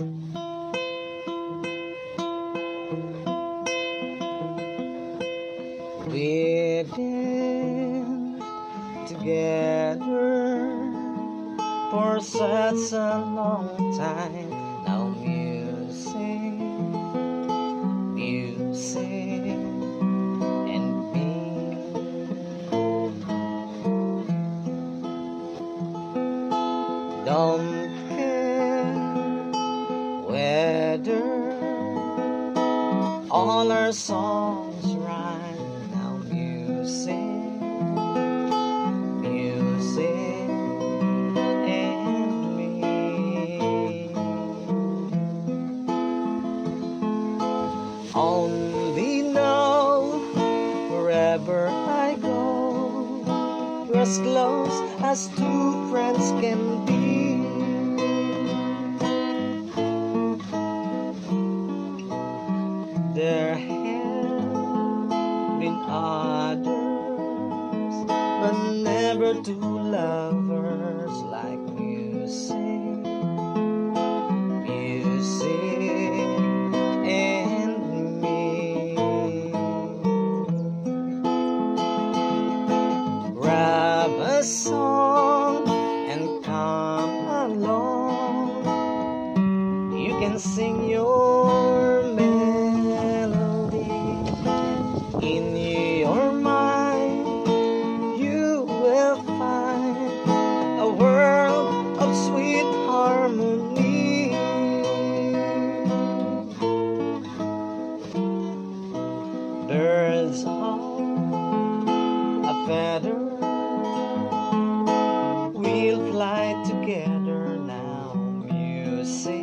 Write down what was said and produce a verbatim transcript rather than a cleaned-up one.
We've been together for such a long time. Now music, music, and me. Don't care whether all our songs rhyme. Now music, music, and me. Only know wherever I go, we're as close as two friends can be. There have been others, but never two lovers like music, music, and me. Grab a song and come along. You can sing your melody in your mind. You will find a world of sweet harmony. Birds of a feather will fly together. Now music,